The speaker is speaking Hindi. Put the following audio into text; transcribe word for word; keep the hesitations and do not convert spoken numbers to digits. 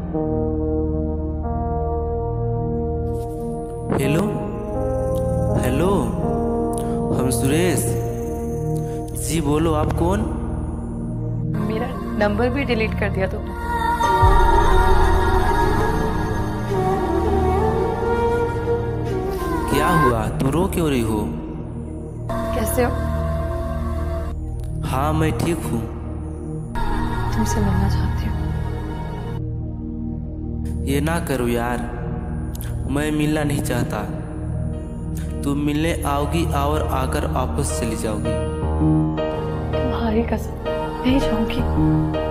हेलो हेलो, हम सुरेश जी। बोलो, आप कौन? मेरा नंबर भी डिलीट कर दिया तुमने। क्या हुआ, तुम रो क्यों रही हो? कैसे हो? हाँ, मैं ठीक हूँ। तुमसे मिलना चाहती हूँ। ये ना करो यार, मैं मिलना नहीं चाहता। तुम मिलने आओगी और आकर वापस चली जाओगी। तुम्हारी कसम नहीं जाऊंगी।